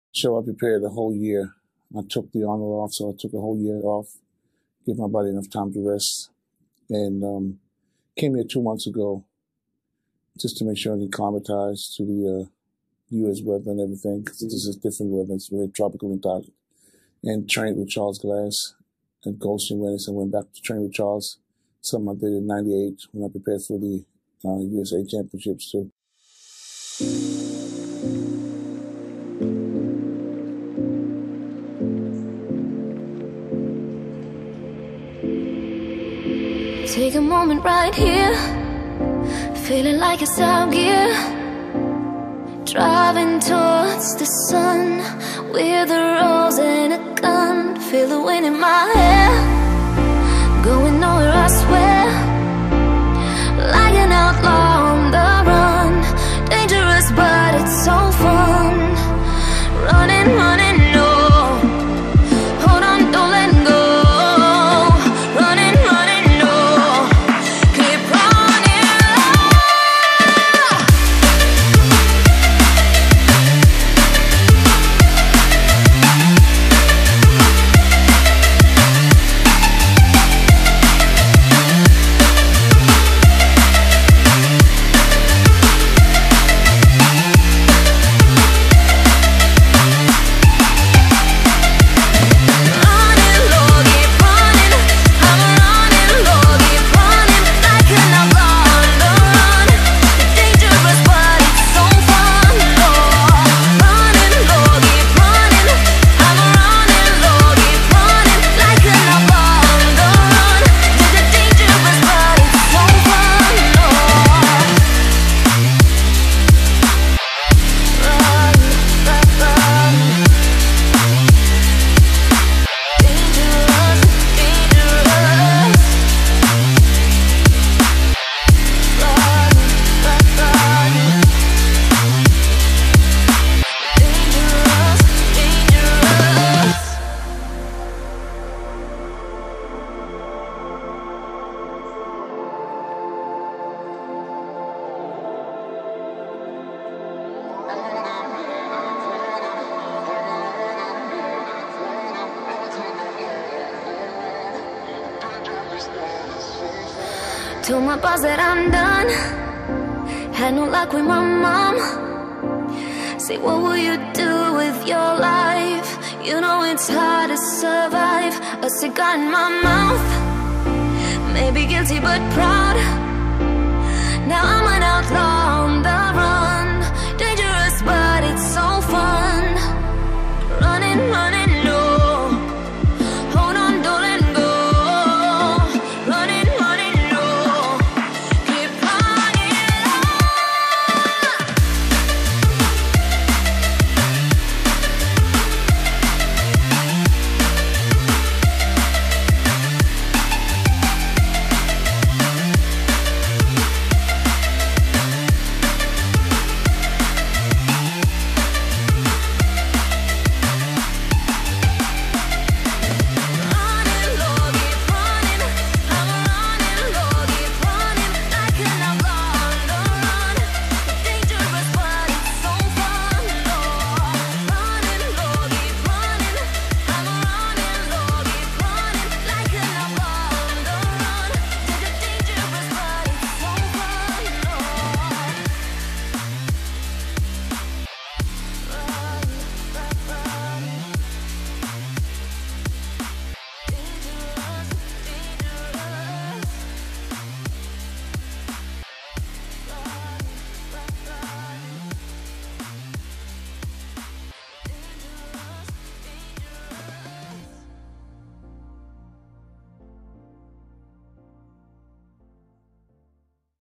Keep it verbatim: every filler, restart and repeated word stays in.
show I prepared the whole year. I took the Arnold off, so I took a whole year off, give my body enough time to rest, and um, came here two months ago just to make sure I acclimatized to the uh, U S weather and everything, because this is different weather. It's very tropical and hot. And trained with Charles Glass at Goldstein Wellness, and went back to train with Charles. Something I did in ninety-eight when I prepared for the uh, U S A Championships too. Take a moment right here, feeling like it's out gear, driving towards the sun with a rose and a gun. Feel the wind in my hair, going nowhere I swear, like an outlaw on the run. Dangerous but it's so fun, running, running, no. Hold on, don't let go. Running, running, no. Keep running. Told my boss that I'm done, had no luck with my mom. Say, what will you do with your life? You know it's hard to survive. A cigar in my mouth, maybe guilty but proud.